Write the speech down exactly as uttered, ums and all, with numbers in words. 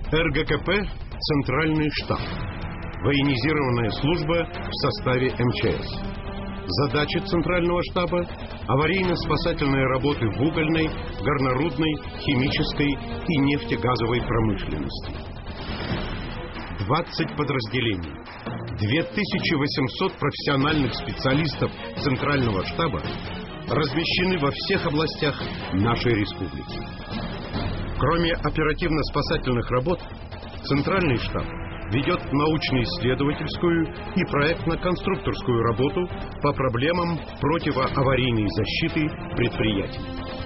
эр гэ ка пэ – Центральный штаб. Военизированная служба в составе эм че эс. Задачи Центрального штаба – аварийно-спасательные работы в угольной, горнорудной, химической и нефтегазовой промышленности. двадцать подразделений, две тысячи восемьсот профессиональных специалистов Центрального штаба размещены во всех областях нашей республики. Кроме оперативно-спасательных работ, Центральный штаб ведет научно-исследовательскую и проектно-конструкторскую работу по проблемам противоаварийной защиты предприятий.